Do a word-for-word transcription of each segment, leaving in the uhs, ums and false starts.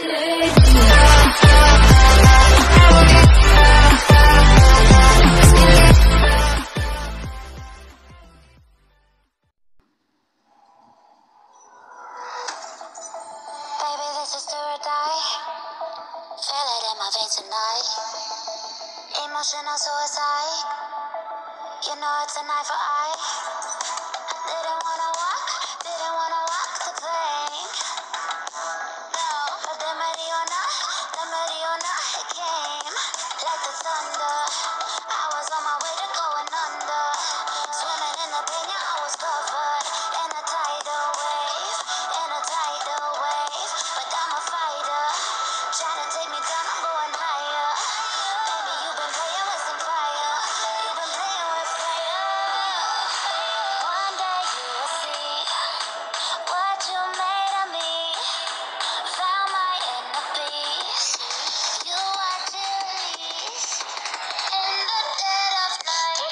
Emotional suicide. You know it's a knife for eye. Didn't wanna walk, didn't wanna walk the plank. No, but the Mariona, the Mariona, it came like the thunder. I was on my way to going under. Swimming in the pena, I was covered in a tidal wave, in a tidal wave. But I'm a fighter, trying to take me down, I'm going higher. Baby, you've been playing with some fire. You've been playing with fire. One day you will see what you made of me. Found my inner peace. You are Chili's in the dead of night.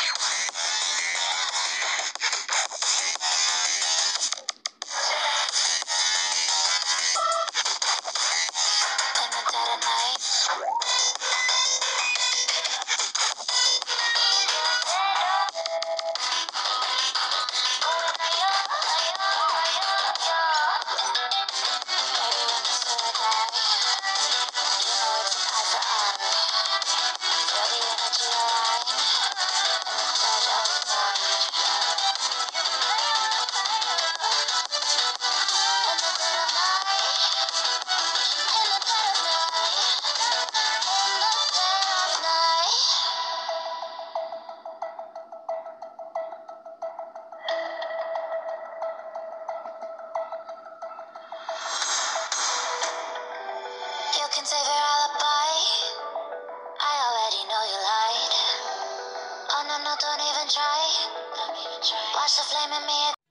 In the dead of night. You can save your alibi. I already know you lied. Oh no, no, don't even try. Don't even try. Watch the flame in me.